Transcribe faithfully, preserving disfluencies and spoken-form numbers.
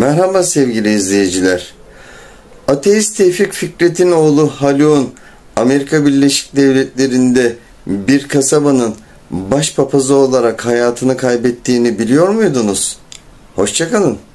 Merhaba sevgili izleyiciler. Ateist Tevfik Fikret'in oğlu Haluk'un Amerika Birleşik Devletleri'nde bir kasabanın başpapazı olarak hayatını kaybettiğini biliyor muydunuz? Hoşça kalın.